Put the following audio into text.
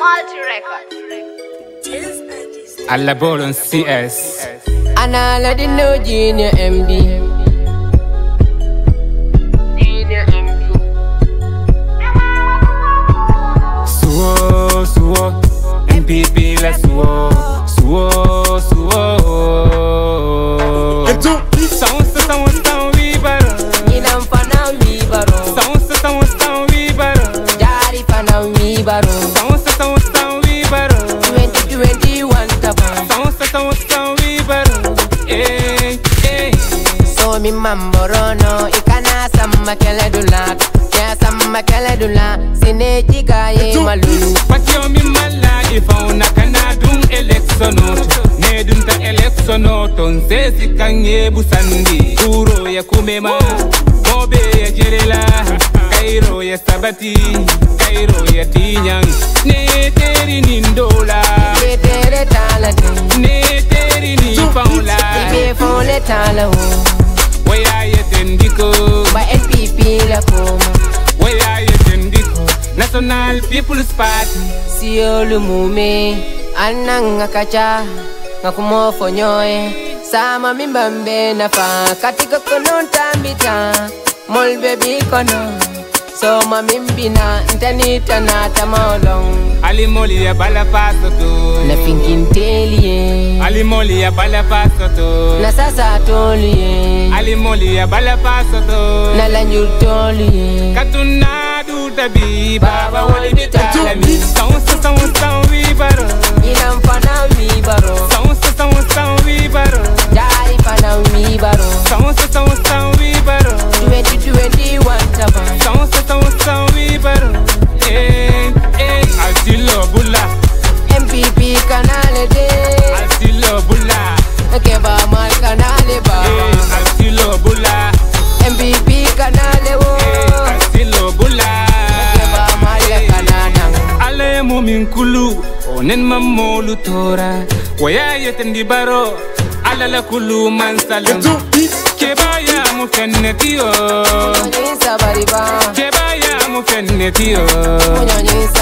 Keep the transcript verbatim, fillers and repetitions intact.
Multi Records. Alla Bolon C S. And all of the new Junior M B. Junior M B. Suo, suo, M P P la suo, suo, suo. Sounds sounds sound we baro. Inam fana we baro. Sounds sounds sound we baro. Jari fana we baro. Sounds sounds sound we baro. twenty twenty-one taban. Sounds sounds sound we baro. Eh, eh. So mi mamborono ikana samma kele dulat. Ya samma kele dulat. Sine jiga ye malu. Patio mi mala ifauna kana dum eleksonoto. Ne dum ta eleksonoto. Nsesi kanye busandi. Uro ya kumema. Mobe ya jelela. Kairo ya sabati. Kairo ya tinyang. Ne teri nindola. Ibe tere tala de. Ne teri ni faula. Ibe fole tala wo. Waya ya tendiko. Ba M P P la koma. Waya ya tendiko. National People's Party. Siolu mume ananga kacha ngakumo fonyoe sama mimbambe nafa katika kono tambita mol baby kono soma mimbina ntanita na tamolong Ali moli ya bala pasoto na finkintelie Ali moli ya bala pasoto na sasa tolie Ali moli ya bala pasoto na lanjur tolie katuna du tabi baba wali bitala mi sound sound sound we baro inam fana mi baro sound sound sound we baro jari fana mi baro sound sound sound we baro twenty twenty-one taban sound sound sound we baro eh eh altilo bulla M P P canale de altilo bulla que va mal canale ba eh altilo bulla M P P canale wo eh altilo bulla que va mal cananang ale mumin kulu onen mamolu tora waya yetendi baro ala la kulu man salam kebaya mu fennetio ni sabari ba kebaya mu fennetio ni